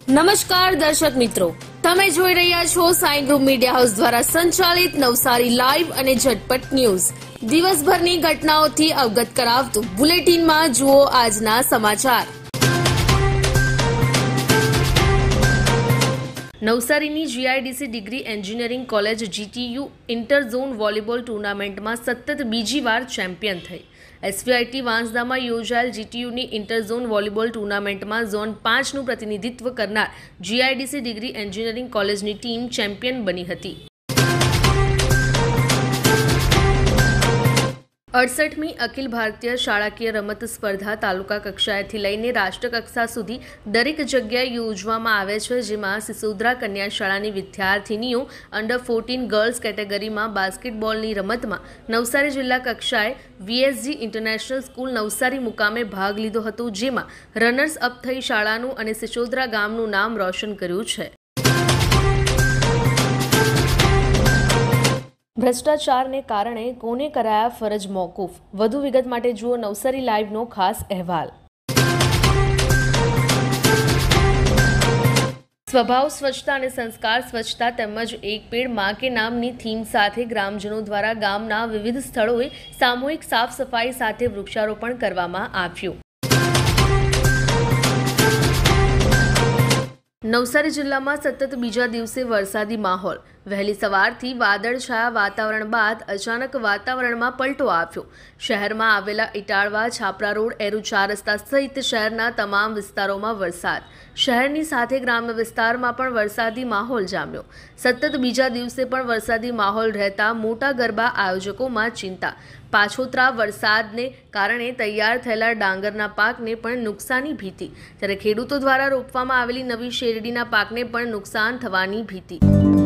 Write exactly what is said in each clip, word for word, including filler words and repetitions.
નમસ્કાર દર્શક મિત્રો, તમે જોઈ રહ્યા છો સાઈ ગ્રુપ મીડિયા હાઉસ દ્વારા સંચાલિત નવસારી લાઈવ અને ઝટપટ ન્યૂઝ. દિવસભરની ઘટનાઓથી અવગત કરાવતું બુલેટિનમાં જુઓ આજના સમાચાર. નવસારીની GIDC degree engineering college GTU inter zone volleyball ટુર્નામેન્ટમાં સતત બીજી વાર ચેમ્પિયન થઈ. એસવીઆઈટી વાંસદામાં યોજાયેલ જીટીયુની ઇન્ટર ઝોન વોલીબોલ ટુર્નામેન્ટમાં ઝોન પાંચનું પ્રતિનિધિત્વ કરનાર જીઆઈડીસી ડિગ્રી એન્જિનિયરિંગ કોલેજની ટીમ ચેમ્પિયન બની હતી. અડસઠમી અખિલ ભારતીય શાળાકીય રમત સ્પર્ધા તાલુકા કક્ષાએથી લઈને રાષ્ટ્રકક્ષા સુધી દરેક જગ્યાએ યોજવામાં આવે છે, જેમાં સિસોદરા કન્યા શાળાની વિદ્યાર્થીનીઓ અંડર ફોર્ટીન ગર્લ્સ કેટેગરીમાં બાસ્કેટબોલની રમતમાં નવસારી જિલ્લા કક્ષાએ વીએસજી ઇન્ટરનેશનલ સ્કૂલ નવસારી મુકામે ભાગ લીધો હતો, જેમાં રનર્સ અપ થઈ શાળાનું અને સિસોદરા ગામનું નામ રોશન કર્યું છે. ભ્રષ્ટાચારને કારણે કોને કરાયા ફરજ મોકૂફ? વધુ વિગત માટે જુઓ નવસારી લાઈવનો ખાસ અહેવાલ. સ્વભાવ સ્વચ્છતા અને સંસ્કાર સ્વચ્છતા તેમજ એક પેડ માં કે નામની થીમ સાથે ગ્રામજનો દ્વારા ગામના વિવિધ સ્થળોએ સામૂહિક સાફ સફાઈ સાથે વૃક્ષારોપણ કરવામાં આવ્યું. નવસારી જિલ્લામાં સતત બીજા દિવસે વરસાદી માહોલ. વહેલી સવારથી વાદળછાયા વાતાવરણ બાદ અચાનક વાતાવરણમાં પલટો આવ્યો. શહેરમાં આવેલા ઇટાળવા, છાપરા રોડ, એરુ ચાર રસ્તા સહિત શહેરના તમામ વિસ્તારોમાં વરસાદ. શહેરની સાથે ગ્રામ્ય વિસ્તારમાં પણ વરસાદી માહોલ જામ્યો. સતત બીજા દિવસે પણ વરસાદી માહોલ રહેતા મોટા ગરબા આયોજકોમાં ચિંતા. પાછોતરા વરસાદને કારણે તૈયાર થયેલા ડાંગરના પાકને પણ નુકસાની ભીતિ, ત્યારે ખેડૂતો દ્વારા રોપવામાં આવેલી નવી શેરડીના પાકને પણ નુકસાન થવાની ભીતિ.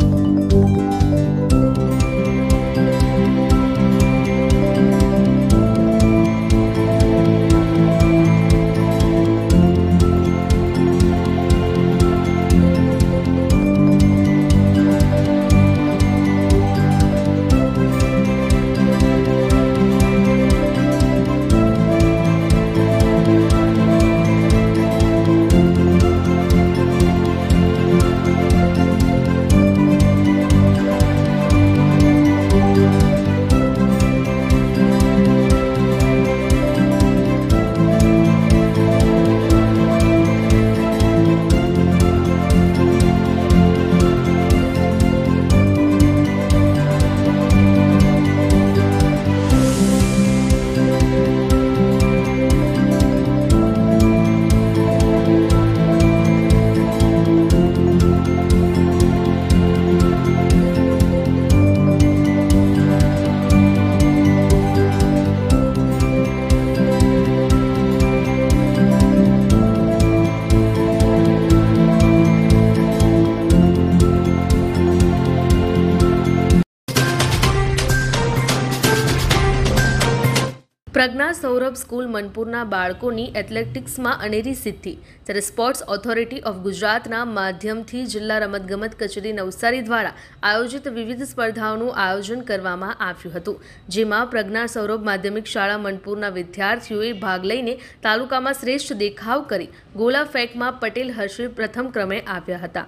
પ્રજ્ઞા સૌરભ સ્કૂલ મનપુરના બાળકોની એથ્લેટિક્સમાં અનેરી સિદ્ધિ. ત્યારે સ્પોર્ટ્સ ઓથોરિટી ઓફ ગુજરાતના માધ્યમથી જિલ્લા રમતગમત કચેરી નવસારી દ્વારા આયોજિત વિવિધ સ્પર્ધાઓનું આયોજન કરવામાં આવ્યું હતું, જેમાં પ્રજ્ઞા સૌરભ માધ્યમિક શાળા મનપુરના વિદ્યાર્થીઓએ ભાગ લઈને તાલુકામાં શ્રેષ્ઠ દેખાવ કરી ગોલા ફેંકમાં પટેલ હર્ષિલ પ્રથમ ક્રમે આવ્યા હતા.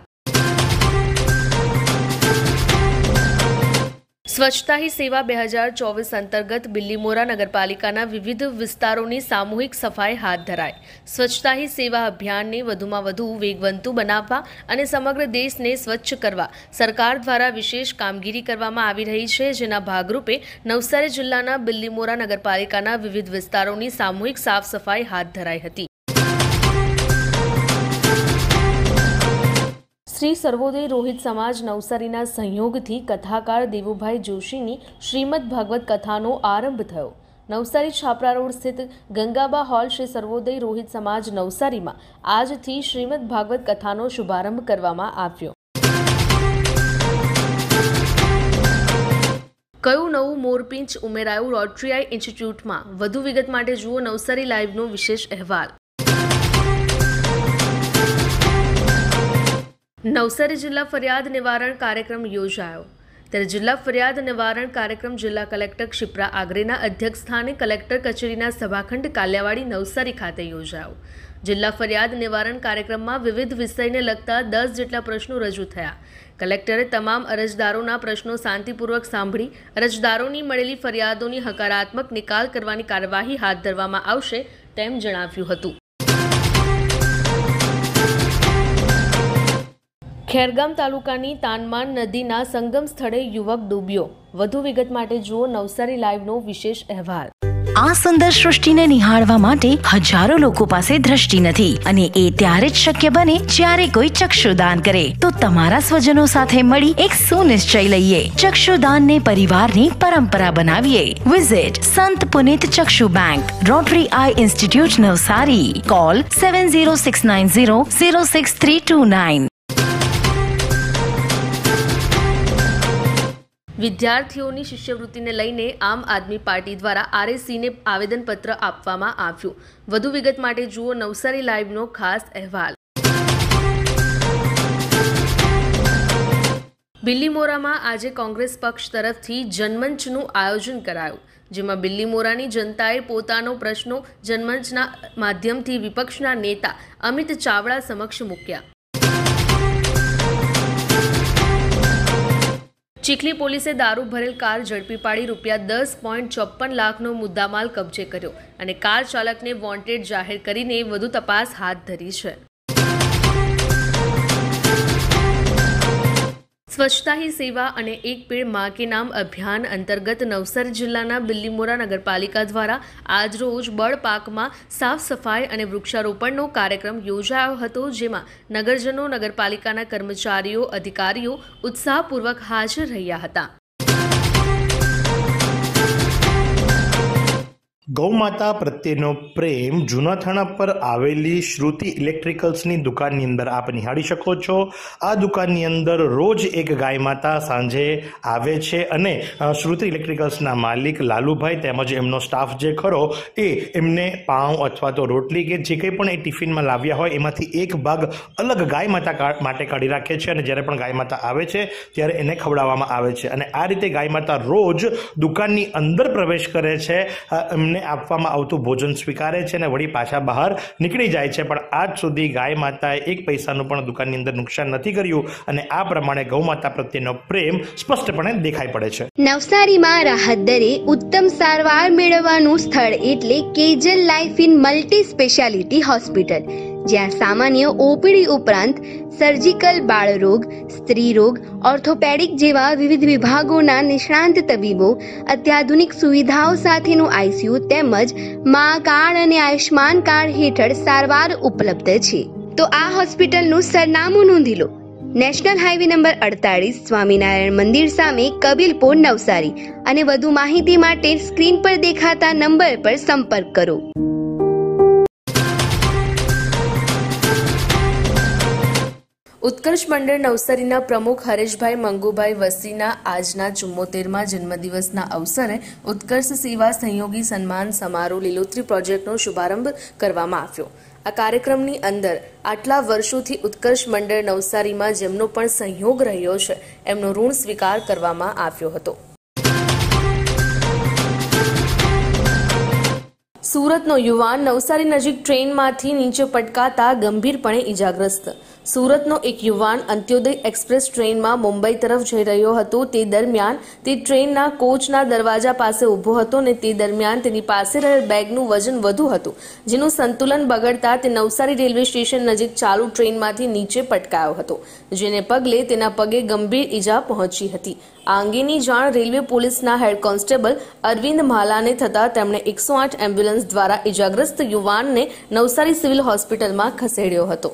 સ્વચ્છતા હી સેવા બે હજાર ચોવીસ અંતર્ગત બિલ્લીમોરા નગરપાલિકાના વિવિધ વિસ્તારોની સામૂહિક સફાઈ હાથ ધરાઈ. સ્વચ્છતા હી સેવા અભિયાનને વધુમાં વધુ વેગવંતુ બનાવવા અને સમગ્ર દેશને સ્વચ્છ કરવા સરકાર દ્વારા વિશેષ કામગીરી કરવામાં આવી રહી છે, જેના ભાગરૂપે નવસારી જિલ્લાના બિલ્લીમોરા નગરપાલિકાના વિવિધ વિસ્તારોની સામૂહિક સાફ સફાઈ હાથ ધરાઈ હતી. શ્રી સર્વોદય રોહિત સમાજ નવસારીના સહયોગથી કથાકાર દેવુભાઈ જોશીની શ્રીમદ ભાગવત કથાનો આરંભ થયો. નવસારી છાપરા રોડ સ્થિત ગંગાબા હોલ શ્રી સર્વોદય રોહિત સમાજ નવસારીમાં આજથી શ્રીમદ ભાગવત કથાનો શુભારંભ કરવામાં આવ્યો. કયું નવું મોરપીંછ ઉમેરાયું રોટરીઆઈ ઇન્સ્ટિટ્યૂટમાં? વધુ વિગત માટે જુઓ નવસારી લાઈવનો વિશેષ અહેવાલ. નવસારી જિલ્લા ફરિયાદ નિવારણ કાર્યક્રમ યોજાયો. ત્યારે જિલ્લા ફરિયાદ નિવારણ કાર્યક્રમ જિલ્લા કલેક્ટર ક્ષિપ્રા આગ્રેના અધ્યક્ષસ્થાને કલેક્ટર કચેરીના સભાખંડ કાલિયાવાડી નવસારી ખાતે યોજાયો. જિલ્લા ફરિયાદ નિવારણ કાર્યક્રમમાં વિવિધ વિષયને લગતા દસ જેટલા પ્રશ્નો રજૂ થયા. કલેક્ટરે તમામ અરજદારોના પ્રશ્નો શાંતિપૂર્વક સાંભળી અરજદારોની મળેલી ફરિયાદોની હકારાત્મક નિકાલ કરવાની કાર્યવાહી હાથ ધરવામાં આવશે તેમ જણાવ્યું હતું. ખેરગામ તાલુકાની તાનમાન નદીના સંગમ સ્થળે યુવક ડૂબ્યો. વધુ વિગત માટે જુઓ નવસારી લાઈવનો વિશેષ અહેવાલ. આ સુંદર સૃષ્ટિને નિહાળવા માટે હજારો લોકો પાસે દ્રષ્ટિ નથી અને એ ત્યારે જ શક્ય બને જ્યારે કોઈ ચક્ષુદાન કરે. તો તમારા સ્વજનો સાથે મળી એક સુનિશ્ચય લઈએ. ચક્ષુદાનને પરિવારની પરંપરા બનાવીએ. Visit Sant Punit Chakshu bank, rotary eye institute Navsari. Call seven zero six nine zero zero six three two nine. વિદ્યાર્થીઓની શિષ્યવૃત્તિને લઈને આમ આદમી પાર્ટી દ્વારા આરએસસીને આવેદનપત્ર આપવામાં આવ્યું. વધુ વિગત માટે જુઓ નવસારી લાઈવનો ખાસ અહેવાલ. બિલ્લીમોરામાં આજે કોંગ્રેસ પક્ષ તરફથી જનમંચનું આયોજન કરાયું, જેમાં બિલ્લીમોરાની જનતાએ પોતાનો પ્રશ્નો જનમંચના માધ્યમથી વિપક્ષના નેતા અમિત ચાવડા સમક્ષ મૂક્યા. ચીખલી પોલીસે દારૂ ભરેલ કાર ઝડપી પાડી રૂપિયા દસ પોઈન્ટ ચોપન લાખનો મુદ્દામાલ કબજે કર્યો અને કાર ચાલકને વોન્ટેડ જાહેર કરીને વધુ તપાસ હાથ ધરી છે. સ્વચ્છતા હી સેવા અને એક પેડ માં કે નામ અભિયાન અંતર્ગત નવસારી જિલ્લાના બિલ્લીમોરા નગરપાલિકા દ્વારા આજરોજ બળ પાકમાં સાફ સફાઈ અને વૃક્ષારોપણનો કાર્યક્રમ યોજાયો હતો, જેમાં નગરજનો, નગરપાલિકાના કર્મચારીઓ, અધિકારીઓ ઉત્સાહપૂર્વક હાજર રહ્યા હતા. ગૌમાતા પ્રત્યેનો પ્રેમ જૂના થાણા પર આવેલી શ્રુતિ ઇલેક્ટ્રિકલ્સની દુકાનની અંદર આપ નિહાળી શકો છો. આ દુકાનની અંદર રોજ એક ગાય માતા સાંજે આવે છે અને શ્રુતિ ઇલેક્ટ્રિકલ્સના માલિક લાલુભાઈ તેમજ એમનો સ્ટાફ જે ખરો એ એમને પાઉં અથવા તો રોટલી કે જે કંઈ પણ એ ટિફિનમાં લાવ્યા હોય એમાંથી એક ભાગ અલગ ગાય માતા માટે કાઢી રાખે છે અને જ્યારે પણ ગાય માતા આવે છે ત્યારે એને ખવડાવવામાં આવે છે અને આ રીતે ગાય માતા રોજ દુકાનની અંદર પ્રવેશ કરે છે, એમને આપવામાં આવતું ભોજન સ્વીકારે છે અને વળી પાછા બહાર નીકળી જાય છે. પણ આજ સુધી ગાય માતાએ એક પૈસાનું પણ દુકાનની અંદર નુકસાન નથી કર્યું અને આ પ્રમાણે ગૌ માતા પ્રત્યેનો પ્રેમ સ્પષ્ટપણે દેખાઈ પડે છે. નવસારીમાં રાહત દરે ઉત્તમ સારવાર મેળવવાનું સ્થળ એટલે Kejal life in multi speciality hospital, જ્યાં સામાન્ય ઓપીડી ઉપરાંત સર્જિકલ, બાળરોગ, સ્ત્રી રોગ, ઓર્થોપેડિક જેવા વિવિધ વિભાગોના નિષ્ણાંત તબીબો, અત્યાધુનિક સુવિધાઓ સાથેનું આઈસીયુ તેમજ મા કાર્ડ અને આયુષ્માન કાર્ડ હેઠળ સારવાર ઉપલબ્ધ છે. તો આ હોસ્પિટલનું સરનામું નોંધી લો. નેશનલ હાઈવે નંબર અડતાલીસ, સ્વામિનારાયણ મંદિર સામે, કબીલપુર, નવસારી. અને વધુ માહિતી માટે સ્ક્રીન પર દેખાતા નંબર પર સંપર્ક કરો. ઉત્કર્ષ મંડળ નવસારીના પ્રમુખ હરેશભાઈ મંગુભાઈ વસીના આજના ચુમ્મોતેરમાં જન્મદિવસના અવસરે ઉત્કર્ષ સેવા સહયોગી સન્માન સમારોહ લીલોતરી પ્રોજેક્ટનો શુભારંભ કરવામાં આવ્યો. આ કાર્યક્રમની અંદર આટલા વર્ષોથી ઉત્કર્ષ મંડળ નવસારીમાં જેમનો પણ સહયોગ રહ્યો છે એમનો ઋણ સ્વીકાર કરવામાં આવ્યો હતો. સુરતનો યુવાન નવસારી નજીક ટ્રેનમાંથી નીચે પટકાતા ગંભીરપણે ઇજાગ્રસ્ત. સુરતનો એક યુવાન અંત્યોદય એક્સપ્રેસ ટ્રેનમાં મુંબઈ તરફ જઈ રહ્યો હતો. તે દરમિયાન તે ટ્રેનના કોચના દરવાજા પાસે ઊભો હતો અને તે દરમિયાન તેની પાસે રહેલ બેગનું વજન વધુ હતું, જેનું સંતુલન બગડતા તે નવસારી રેલવે સ્ટેશન નજીક ચાલુ ટ્રેનમાંથી નીચે પટકાયો હતો, જેને પગલે તેના પગે ગંભીર ઈજા પહોંચી હતી. આ અંગેની જાણ રેલવે પોલીસના હેડ કોન્સ્ટેબલ અરવિંદ માલાને થતા તેમણે એકસો આઠ એમ્બ્યુલન્સ દ્વારા ઇજાગ્રસ્ત યુવાનને નવસારી સિવિલ હોસ્પિટલમાં ખસેડ્યો હતો.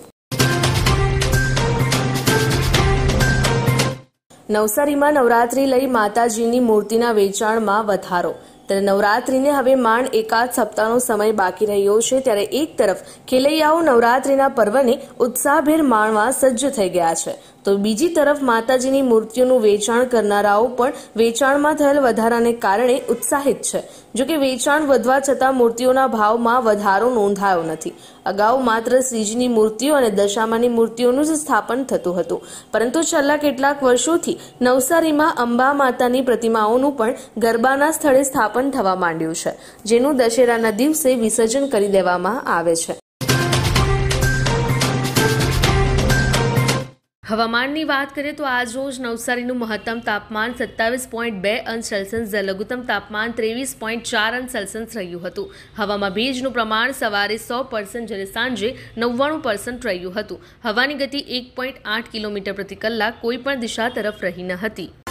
નવસારીમાં નવરાત્રી લઈ માતાજીની મૂર્તિના વેચાણમાં વધારો. ત્યારે નવરાત્રીને હવે માંડ એકાદ સપ્તાહનો સમય બાકી રહ્યો છે, ત્યારે એક તરફ ખેલૈયાઓ નવરાત્રીના પર્વને ઉત્સાહભેર માણવા સજ્જ થઈ ગયા છે, તો બીજી તરફ માતાજીની મૂર્તિઓનું વેચાણ કરનારાઓ પણ વેચાણમાં થયેલ વધારાને કારણે ઉત્સાહિત છે. જોકે વેચાણ વધવા છતાં મૂર્તિઓના ભાવમાં વધારો નોંધાયો નથી. અગાઉ માત્ર શ્રીજીની મૂર્તિઓ અને દશામાની મૂર્તિઓનું જ સ્થાપન થતું હતું, પરંતુ છેલ્લા કેટલાક વર્ષોથી નવસારીમાં અંબા માતાની પ્રતિમાઓનું પણ ગરબાના સ્થળે સ્થાપન થવા માંડ્યું છે, જેનું દશેરાના દિવસે વિસર્જન કરી દેવામાં આવે છે. હવામાનની વાત કરીએ તો આજ રોજ નવસારીનું મહત્તમ તાપમાન સત્તાવીસ પોઈન્ટ બે અંશ સેલ્સિયસ જ્યારે લઘુત્તમ તાપમાન ત્રેવીસ પોઈન્ટ ચાર અંશ સેલ્સિયસ રહ્યું હતું. હવામાં ભેજનું પ્રમાણ સવારે સો પર્સન્ટ જ્યારે સાંજે નવ્વાણું પર્સન્ટ રહ્યું હતું. હવાની ગતિ એક પોઈન્ટ આઠ કિલોમીટર પ્રતિ કલાક કોઈપણ દિશા તરફ રહી ન હતી.